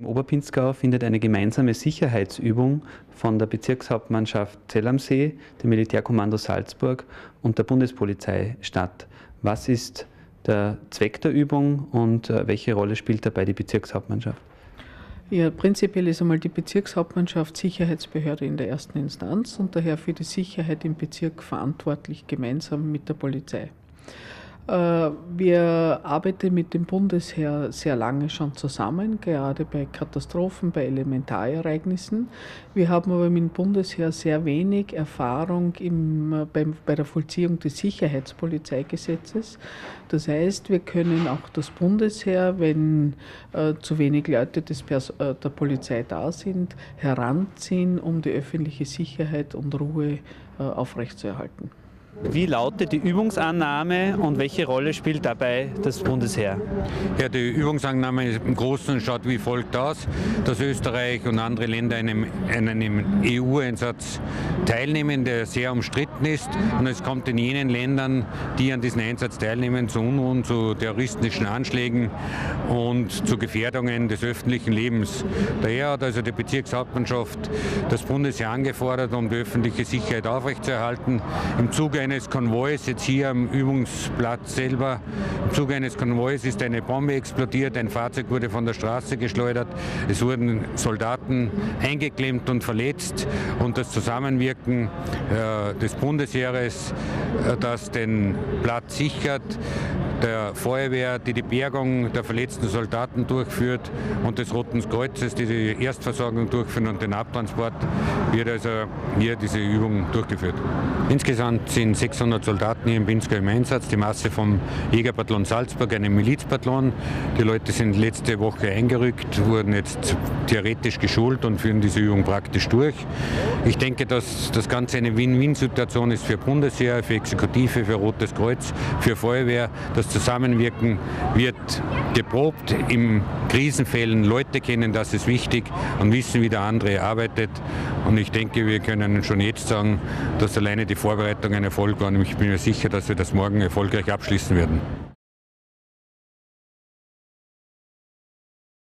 Oberpinzgau findet eine gemeinsame Sicherheitsübung von der Bezirkshauptmannschaft Zell am See, dem Militärkommando Salzburg und der Bundespolizei statt. Was ist der Zweck der Übung und welche Rolle spielt dabei die Bezirkshauptmannschaft? Ja, prinzipiell ist einmal die Bezirkshauptmannschaft Sicherheitsbehörde in der ersten Instanz und daher für die Sicherheit im Bezirk verantwortlich, gemeinsam mit der Polizei. Wir arbeiten mit dem Bundesheer sehr lange schon zusammen, gerade bei Katastrophen, bei Elementarereignissen. Wir haben aber mit dem Bundesheer sehr wenig Erfahrung bei der Vollziehung des Sicherheitspolizeigesetzes. Das heißt, wir können auch das Bundesheer, wenn zu wenig Leute der Polizei da sind, heranziehen, um die öffentliche Sicherheit und Ruhe aufrechtzuerhalten. Wie lautet die Übungsannahme und welche Rolle spielt dabei das Bundesheer? Ja, die Übungsannahme im Großen schaut wie folgt aus, dass Österreich und andere Länder an einem EU-Einsatz teilnehmen, der sehr umstritten ist. Und es kommt in jenen Ländern, die an diesem Einsatz teilnehmen, zu Unruhen, zu terroristischen Anschlägen und zu Gefährdungen des öffentlichen Lebens. Daher hat also die Bezirkshauptmannschaft das Bundesheer angefordert, um die öffentliche Sicherheit aufrechtzuerhalten. Im Zuge eines Konvois, jetzt hier am Übungsplatz selber, im Zuge eines Konvois ist eine Bombe explodiert, ein Fahrzeug wurde von der Straße geschleudert, es wurden Soldaten eingeklemmt und verletzt und das Zusammenwirken des Bundesheeres, das den Platz sichert, der Feuerwehr, die die Bergung der verletzten Soldaten durchführt und des Roten Kreuzes, die die Erstversorgung durchführen und den Abtransport, wird also hier diese Übung durchgeführt. Insgesamt sind 600 Soldaten hier in Pinzgau im Einsatz, die Masse vom Jägerbataillon Salzburg, einem Milizbataillon. Die Leute sind letzte Woche eingerückt, wurden jetzt theoretisch geschult und führen diese Übung praktisch durch. Ich denke, dass das Ganze eine Win-Win-Situation ist für Bundesheer, für Exekutive, für Rotes Kreuz, für Feuerwehr. Das Zusammenwirken wird geprobt in Krisenfällen. Leute kennen, das ist wichtig und wissen, wie der andere arbeitet. Und ich denke, wir können schon jetzt sagen, dass alleine die Vorbereitung ein Erfolg war. Und ich bin mir sicher, dass wir das morgen erfolgreich abschließen werden.